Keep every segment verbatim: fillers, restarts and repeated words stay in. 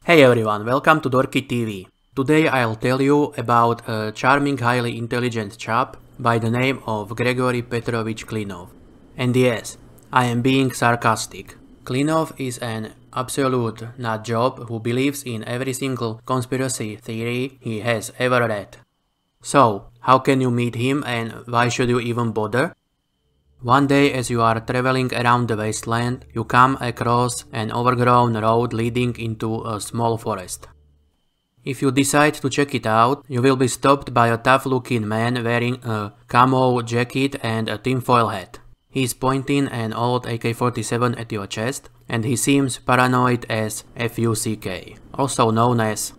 Hey everyone, welcome to Dorky T V. Today I'll tell you about a charming, highly intelligent chap by the name of Gregory Petrovich Klinov. And yes, I am being sarcastic. Klinov is an absolute nutjob who believes in every single conspiracy theory he has ever read. So, how can you meet him and why should you even bother? One day as you are traveling around the wasteland, you come across an overgrown road leading into a small forest. If you decide to check it out, you will be stopped by a tough-looking man wearing a camo jacket and a tinfoil hat. He's pointing an old A K forty-seven at your chest, and he seems paranoid as fuck, also known as.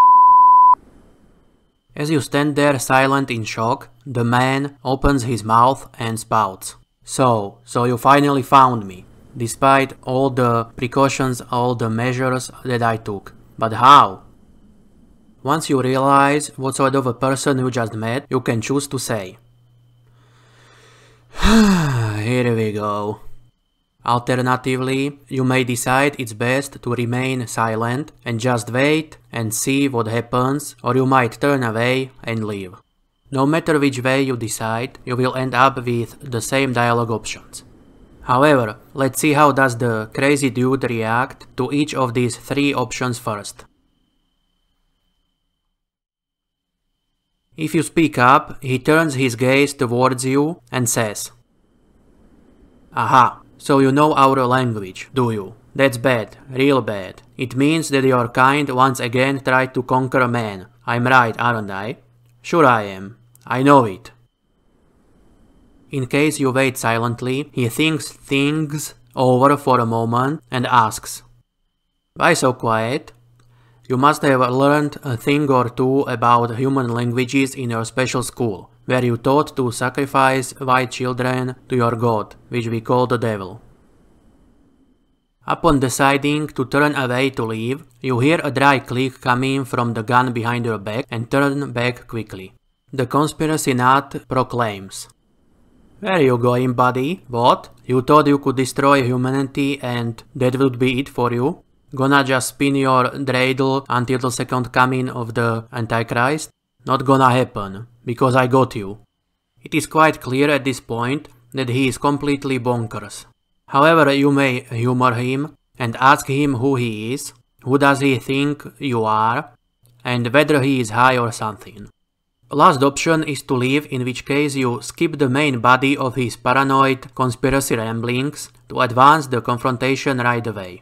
As you stand there silent in shock, the man opens his mouth and spouts. So, so you finally found me, despite all the precautions, all the measures that I took. But how? Once you realize what sort of a person you just met, you can choose to say, here we go. Alternatively, you may decide it's best to remain silent and just wait and see what happens, or you might turn away and leave. No matter which way you decide, you will end up with the same dialogue options. However, let's see how does the crazy dude react to each of these three options first. If you speak up, he turns his gaze towards you and says, Aha, so you know our language, do you? That's bad, real bad. It means that your kind once again tried to conquer man. I'm right, aren't I? Sure I am. I know it. In case you wait silently, he thinks things over for a moment and asks, Why so quiet? You must have learned a thing or two about human languages in your special school, where you taught to sacrifice white children to your god, which we call the devil. Upon deciding to turn away to leave, you hear a dry click coming from the gun behind your back and turn back quickly. The conspiracy nut proclaims, Where you going, buddy? What? You thought you could destroy humanity and that would be it for you? Gonna just spin your dreidel until the second coming of the Antichrist? Not gonna happen, because I got you. It is quite clear at this point that he is completely bonkers. However, you may humor him and ask him who he is, who does he think you are, and whether he is high or something. Last option is to leave, in which case you skip the main body of his paranoid conspiracy ramblings to advance the confrontation right away.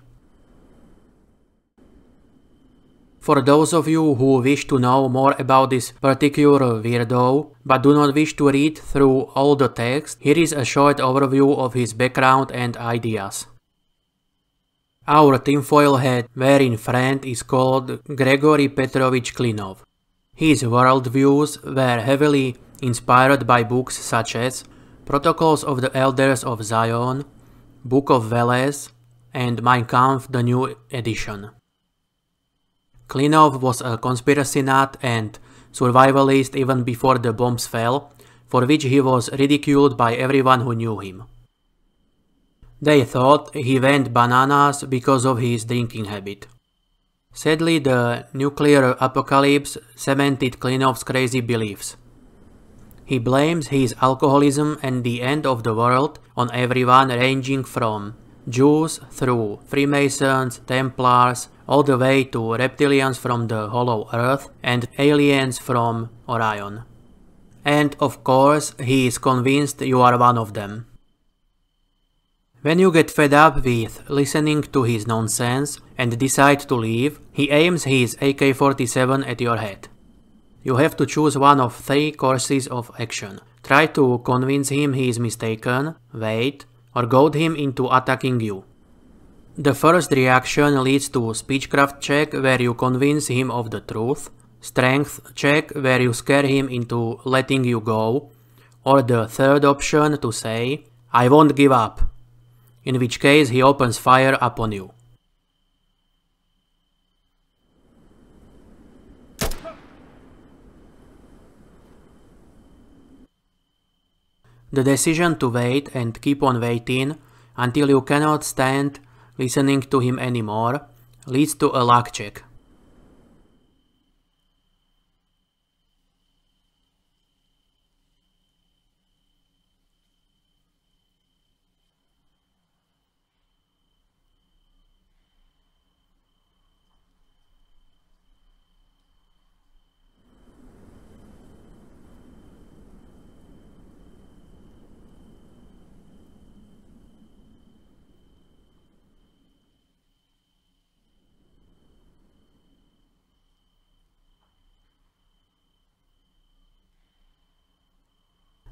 For those of you who wish to know more about this particular weirdo, but do not wish to read through all the text, here is a short overview of his background and ideas. Our tinfoil hat wearing friend is called Gregory Petrovich Klinov. His worldviews were heavily inspired by books such as Protocols of the Elders of Zion, Book of Veles, and Mein Kampf the New Edition. Klinov was a conspiracy nut and survivalist even before the bombs fell, for which he was ridiculed by everyone who knew him. They thought he went bananas because of his drinking habit. Sadly, the nuclear apocalypse cemented Klinov's crazy beliefs. He blames his alcoholism and the end of the world on everyone ranging from Jews through Freemasons, Templars, all the way to reptilians from the Hollow Earth and aliens from Orion. And of course, he is convinced you are one of them. When you get fed up with listening to his nonsense and decide to leave, he aims his A K forty-seven at your head. You have to choose one of three courses of action. Try to convince him he is mistaken, wait, or goad him into attacking you. The first reaction leads to speechcraft check where you convince him of the truth, strength check where you scare him into letting you go, or the third option to say, I won't give up, in which case he opens fire upon you. The decision to wait and keep on waiting until you cannot stand listening to him anymore leads to a luck check.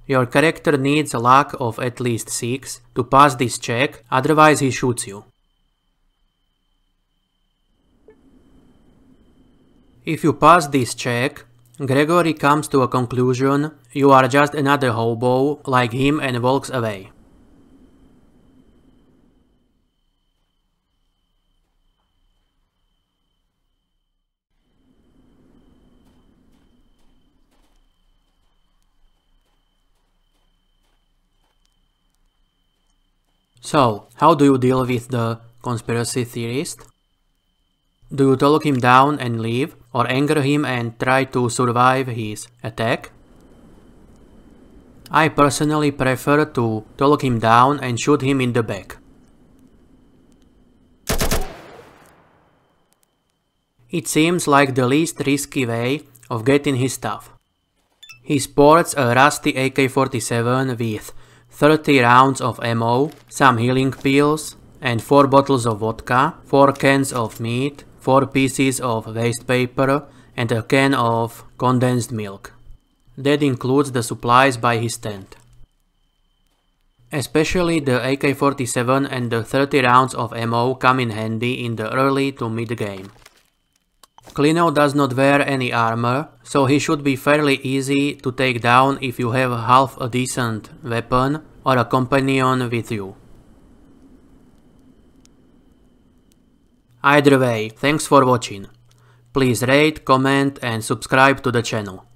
Your character needs a luck of at least six to pass this check, otherwise he shoots you. If you pass this check, Gregory comes to a conclusion you are just another hobo like him and walks away. So, how do you deal with the conspiracy theorist? Do you talk him down and leave, or anger him and try to survive his attack? I personally prefer to talk him down and shoot him in the back. It seems like the least risky way of getting his stuff. He sports a rusty A K forty-seven with thirty rounds of ammo, some healing pills, and four bottles of vodka, four cans of meat, four pieces of waste paper, and a can of condensed milk. That includes the supplies by his tent. Especially the A K forty-seven and the thirty rounds of ammo come in handy in the early to mid game. Klinov does not wear any armor, so he should be fairly easy to take down if you have half a decent weapon or a companion with you. Either way, thanks for watching. Please rate, comment and subscribe to the channel.